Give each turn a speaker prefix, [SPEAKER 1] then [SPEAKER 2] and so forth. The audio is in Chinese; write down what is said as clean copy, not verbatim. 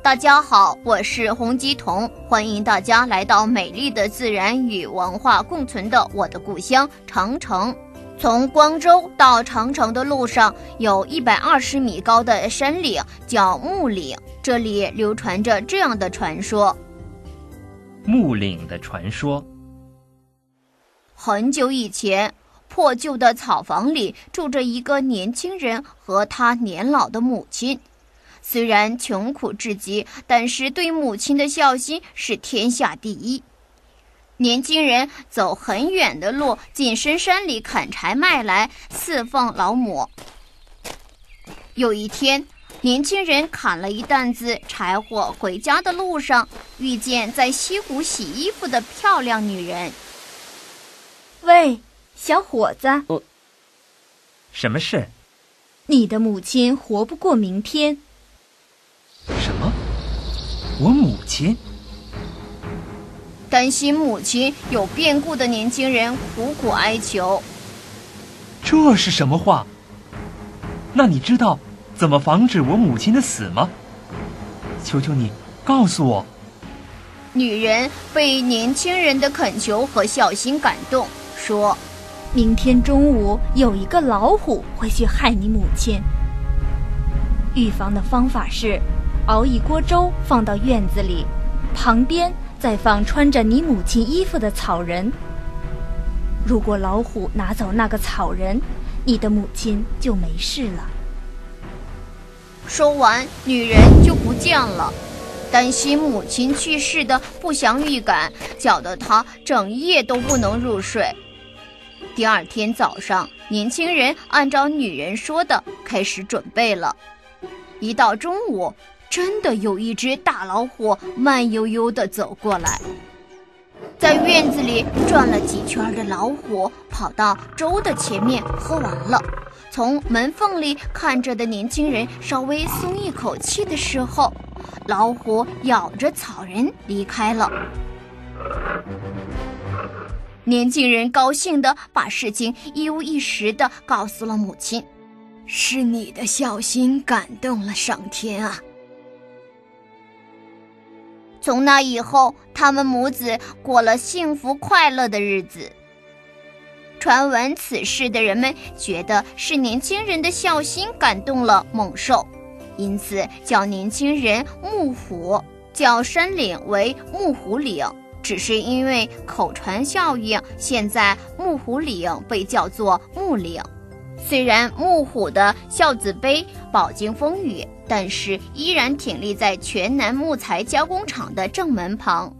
[SPEAKER 1] 大家好，我是洪吉童，欢迎大家来到美丽的自然与文化共存的我的故乡长城。从光州到长城的路上有120米高的山岭，叫木岭，这里流传着这样的传说。
[SPEAKER 2] 木岭的传说。
[SPEAKER 1] 很久以前，破旧的草房里住着一个年轻人和他年老的母亲。虽然穷苦至极，但是对母亲的孝心是天下第一。年轻人走很远的路进深山里砍柴卖来侍奉老母。有一天，年轻人砍了一担子柴火回家的路上，遇见在西湖洗衣服的漂亮女人。
[SPEAKER 3] 喂，小伙子，
[SPEAKER 2] 什么事？
[SPEAKER 3] 你的母亲活不过明天。
[SPEAKER 2] 什么？我母亲？
[SPEAKER 1] 担心母亲有变故的年轻人苦苦哀求。
[SPEAKER 2] 这是什么话？那你知道怎么防止我母亲的死吗？求求你告诉我。
[SPEAKER 1] 女人被年轻人的恳求和孝心感动，说：
[SPEAKER 3] 明天中午有一个老虎会去害你母亲。预防的方法是熬一锅粥放到院子里，旁边再放穿着你母亲衣服的草人。如果老虎拿走那个草人，你的母亲就没事了。
[SPEAKER 1] 说完，女人就不见了。担心母亲去世的不祥预感，搅得她整夜都不能入睡。第二天早上，年轻人按照女人说的开始准备了。一到中午，真的有一只大老虎慢悠悠地走过来。在院子里转了几圈的老虎跑到粥的前面喝完了，从门缝里看着的年轻人稍微松一口气的时候，老虎咬着草人离开了。年轻人高兴地把事情一五一十地告诉了母亲。是你的孝心感动了上天啊！从那以后，他们母子过了幸福快乐的日子。传闻此事的人们觉得是年轻人的孝心感动了猛兽，因此叫年轻人木虎，叫山岭为木虎岭。只是因为口传效应，现在木虎岭被叫做木岭。虽然木虎的孝子碑饱经风雨，但是依然挺立在全南木材加工厂的正门旁。